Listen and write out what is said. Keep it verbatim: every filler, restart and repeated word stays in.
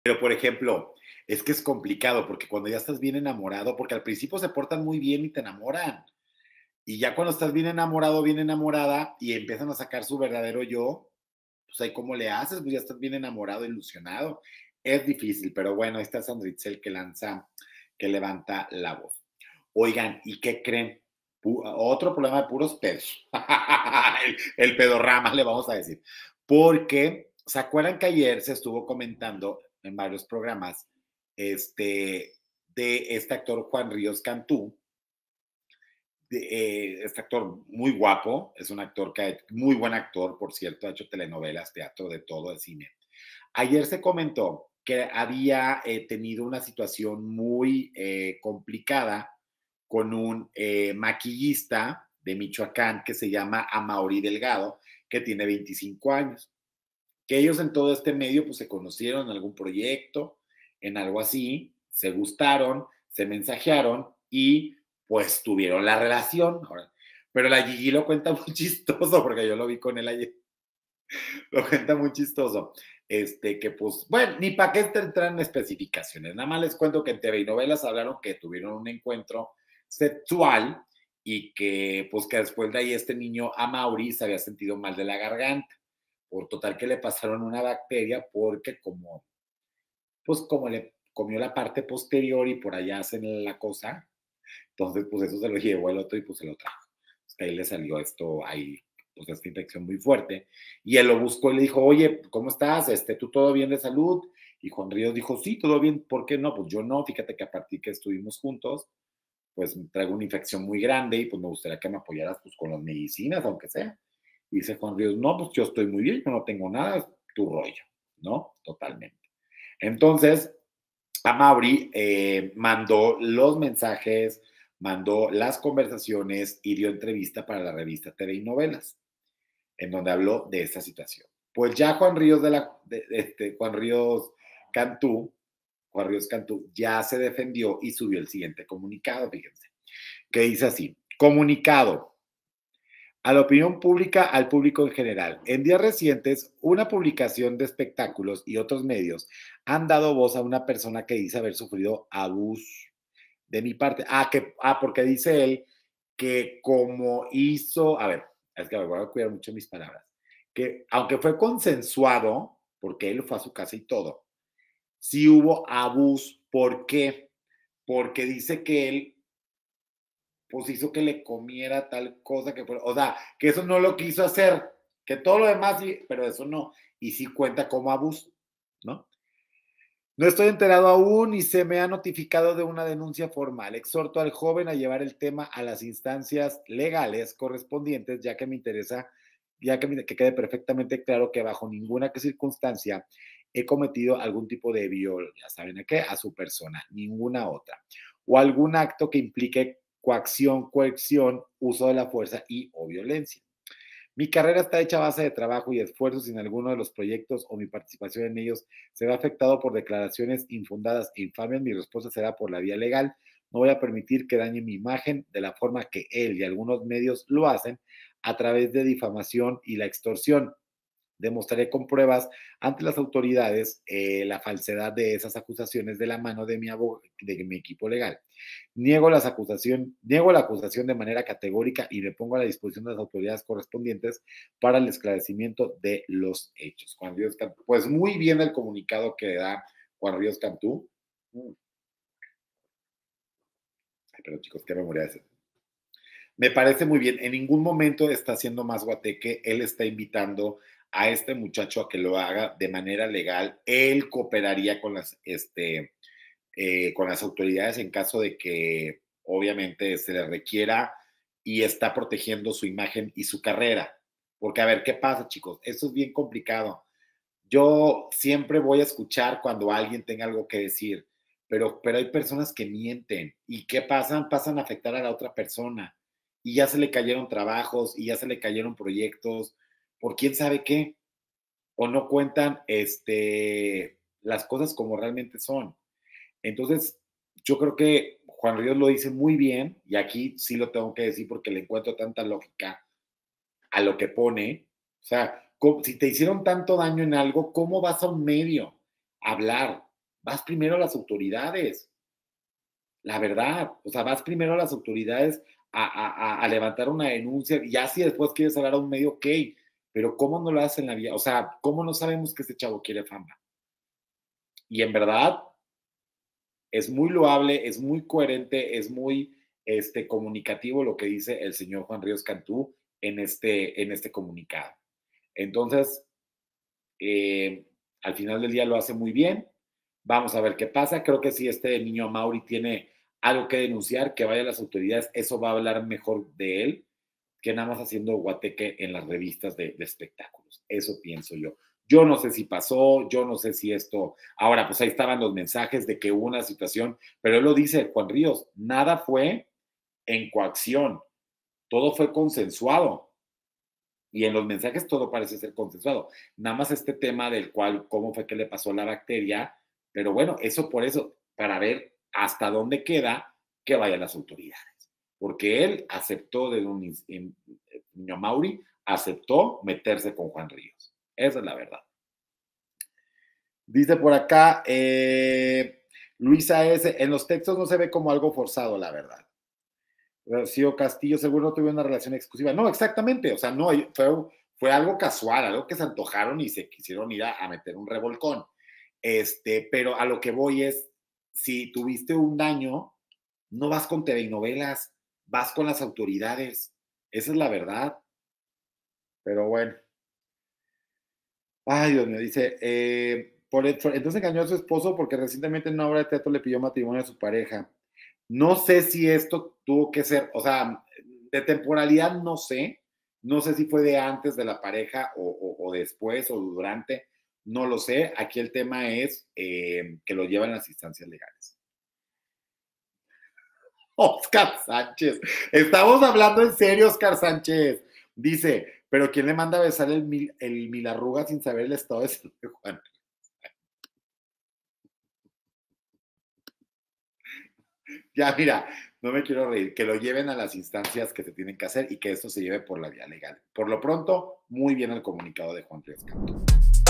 Pero, por ejemplo, es que es complicado, porque cuando ya estás bien enamorado, porque al principio se portan muy bien y te enamoran. Y ya cuando estás bien enamorado, bien enamorada, y empiezan a sacar su verdadero yo, pues ahí cómo le haces, pues ya estás bien enamorado, ilusionado. Es difícil, pero bueno, ahí está Sandritzel que lanza, que levanta la voz. Oigan, ¿y qué creen? Pu- otro problema de puros pedos. el, el pedorrama, le vamos a decir. Porque, ¿se acuerdan que ayer se estuvo comentando en varios programas este, de este actor Juan Ríos Cantú? De, eh, este actor muy guapo, es un actor que, muy buen actor, por cierto, ha hecho telenovelas, teatro, de todo, el cine. Ayer se comentó que había eh, tenido una situación muy eh, complicada con un eh, maquillista de Michoacán que se llama Amaury Delgado, que tiene veinticinco años. Que ellos en todo este medio pues se conocieron en algún proyecto, en algo así, se gustaron, se mensajearon y pues tuvieron la relación. Pero la Gigi lo cuenta muy chistoso porque yo lo vi con él ayer. Lo cuenta muy chistoso. Este, que pues, bueno, ni para qué entrar en especificaciones. Nada más les cuento que en T V y novelas hablaron que tuvieron un encuentro sexual y que, pues, que después de ahí este niño, Amaury, se había sentido mal de la garganta. Por total que le pasaron una bacteria porque como, pues, como le comió la parte posterior y por allá hacen la cosa, entonces, pues, eso se lo llevó el otro y, pues, se lo trajo. Pues, que ahí le salió esto, ahí, pues, esta infección muy fuerte. Y él lo buscó y le dijo, oye, ¿cómo estás? Este, ¿tú todo bien de salud? Y Juan Ríos dijo, sí, todo bien. ¿Por qué no? Pues yo no. Fíjate que a partir que estuvimos juntos, pues traigo una infección muy grande y pues me gustaría que me apoyaras pues con las medicinas, aunque sea. Y dice Juan Ríos, no, pues yo estoy muy bien, yo no tengo nada, es tu rollo, ¿no? Totalmente. Entonces, a Mauri eh, mandó los mensajes, mandó las conversaciones y dio entrevista para la revista T V y Novelas, en donde habló de esta situación. Pues ya Juan Ríos de la, de, de, este, Juan Ríos Cantú, Juan Ríos Cantú ya se defendió y subió el siguiente comunicado, fíjense, que dice así, comunicado a la opinión pública, al público en general. En días recientes, una publicación de espectáculos y otros medios han dado voz a una persona que dice haber sufrido abuso de mi parte. Ah, que, ah, porque dice él que como hizo, a ver, es que me voy a cuidar mucho mis palabras, que aunque fue consensuado, porque él fue a su casa y todo, sí hubo abuso. ¿Por qué? Porque dice que él pues hizo que le comiera tal cosa que fuera, o sea, que eso no lo quiso hacer, que todo lo demás sí, pero eso no, y sí cuenta como abuso, ¿no? No estoy enterado aún y se me ha notificado de una denuncia formal. Exhorto al joven a llevar el tema a las instancias legales correspondientes, ya que me interesa, ya que, me, que quede perfectamente claro que bajo ninguna circunstancia he cometido algún tipo de viol, ya saben a qué, a su persona, ninguna otra, o algún acto que implique coacción, coerción, uso de la fuerza y o violencia. Mi carrera está hecha a base de trabajo y esfuerzo. Sin alguno de los proyectos o mi participación en ellos se ve afectado por declaraciones infundadas e infames. Mi respuesta será por la vía legal. No voy a permitir que dañe mi imagen de la forma que él y algunos medios lo hacen a través de difamación y la extorsión. Demostraré con pruebas ante las autoridades eh, la falsedad de esas acusaciones de la mano de mi, de mi equipo legal. Niego, las acusación, niego la acusación de manera categórica y me pongo a la disposición de las autoridades correspondientes para el esclarecimiento de los hechos. Juan Ríos Cantú, pues muy bien el comunicado que da Juan Ríos Cantú. Ay, pero chicos, qué memoria es. Me parece muy bien. En ningún momento está haciendo más guateque. Él está invitando a este muchacho a que lo haga de manera legal. Él cooperaría con las, este, eh, con las autoridades en caso de que obviamente se le requiera y está protegiendo su imagen y su carrera. Porque a ver, ¿qué pasa, chicos? Eso es bien complicado. Yo siempre voy a escuchar cuando alguien tenga algo que decir, pero, pero hay personas que mienten y ¿qué pasan? Pasan a afectar a la otra persona y ya se le cayeron trabajos y ya se le cayeron proyectos por quién sabe qué, o no cuentan este, las cosas como realmente son. Entonces, yo creo que Juan Ríos lo dice muy bien, y aquí sí lo tengo que decir porque le encuentro tanta lógica a lo que pone. O sea, si te hicieron tanto daño en algo, ¿cómo vas a un medio a hablar? vas primero a las autoridades. La verdad, o sea, vas primero a las autoridades a, a, a, a levantar una denuncia, y ya si después quieres hablar a un medio, ok, pero ¿cómo no lo hacen en la vida? O sea, ¿cómo no sabemos que ese chavo quiere fama? Y en verdad, es muy loable, es muy coherente, es muy este, comunicativo lo que dice el señor Juan Ríos Cantú en este, en este comunicado. Entonces, eh, al final del día lo hace muy bien. Vamos a ver qué pasa. Creo que si este niño Mauri tiene algo que denunciar, que vaya a las autoridades, eso va a hablar mejor de él que nada más haciendo guateque en las revistas de, de espectáculos. Eso pienso yo. Yo no sé si pasó, yo no sé si esto. Ahora, pues ahí estaban los mensajes de que hubo una situación, pero él lo dice, Juan Ríos, nada fue en coacción, todo fue consensuado. Y en los mensajes todo parece ser consensuado. Nada más este tema del cual, cómo fue que le pasó la bacteria, pero bueno, eso por eso, para ver hasta dónde queda que vayan las autoridades. Porque él aceptó de un niño Mauri, aceptó meterse con Juan Ríos. Esa es la verdad. Dice por acá, eh, Luisa S., en los textos no se ve como algo forzado, la verdad. Rocío Castillo, seguro no tuve una relación exclusiva. No, exactamente, o sea, no, fue, fue algo casual, algo que se antojaron y se quisieron ir a, a meter un revolcón. Este, pero a lo que voy es, si tuviste un daño, no vas con T V y novelas, vas con las autoridades. Esa es la verdad. Pero bueno. Ay, Dios mío, dice, eh, por, entonces engañó a su esposo porque recientemente en una obra de teatro le pidió matrimonio a su pareja. No sé si esto tuvo que ser, o sea, de temporalidad no sé, no sé si fue de antes de la pareja o, o, o después o durante, no lo sé. Aquí el tema es eh, que lo llevan las instancias legales. Oscar Sánchez, estamos hablando en serio, Oscar Sánchez. Dice, pero ¿quién le manda a besar el, mil, el milarruga sin saber el estado de salud de Juan? Ya, mira, no me quiero reír, que lo lleven a las instancias que se tienen que hacer y que esto se lleve por la vía legal. Por lo pronto, muy bien el comunicado de Juan Ríos Cantú.